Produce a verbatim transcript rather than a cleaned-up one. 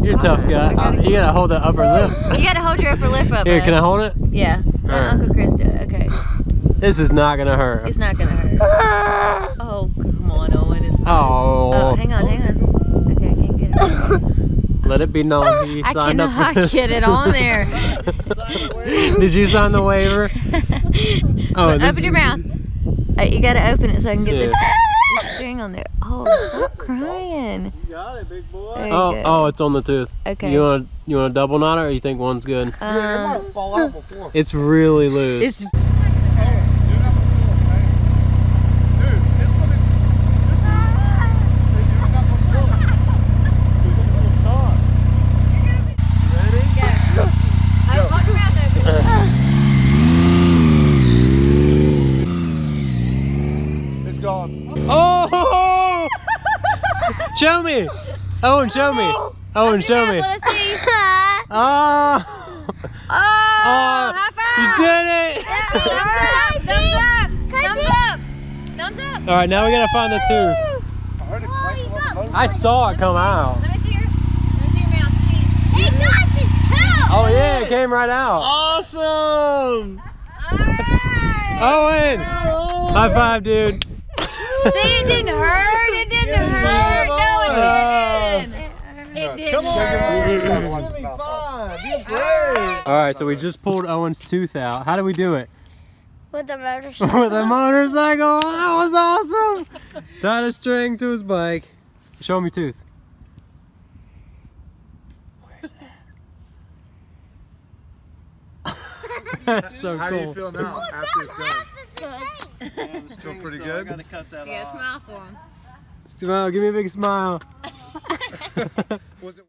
You're a tough guy. Uh, you gotta hold the upper lip. You gotta hold your upper lip up. Here, bud. can I hold it? Yeah. Let Right. Uncle Chris do it. Okay. This is not gonna hurt. It's not gonna hurt. Oh, come on, Owen. It's Oh. Oh, hang on, hang on. Okay, I can't get it. Let it be known he I signed up for cannot this. get it on there. Did you sign the waiver? Oh, Open this your is- mouth. Uh, you gotta open it so I can get Yeah. the, the string on there. Oh, stop crying. You got it, big boy. There you Oh, go. oh, it's on the tooth. Okay. You want you want a double knot or you think one's good? Yeah, it Um, might fall out before. It's really loose. it's Oh! Show me! Owen, show me! Owen, show me! Let's see. Oh! Oh, Oh, high five! you did it! Thumbs up! Thumbs up! Thumbs up! All right, now we gotta find the tooth. I heard it clank on the motor. I saw it come out. Let me see your, let me see your mouth, please. It got the tooth! Oh yeah, it came right out. Awesome! Alright! Owen! High five, dude. See, it didn't hurt. It didn't hurt. No, it didn't. It didn't Come on, hurt. you'll be fine. You're great. All right, so we just pulled Owen's tooth out. How do we do it? With the motorcycle. With a motorcycle. That was awesome. Tied a string to his bike. Show me tooth. Where's that? That's so How cool. do you feel now after it's done? Good. Feel pretty good? Yeah, smile for him. Smile. Give me a big smile. Was it